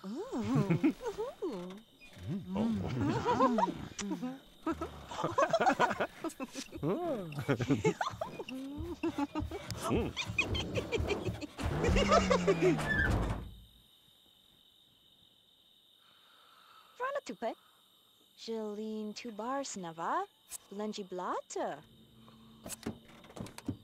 Ooh. Rana Jelin tu bars nava, Lungi blata.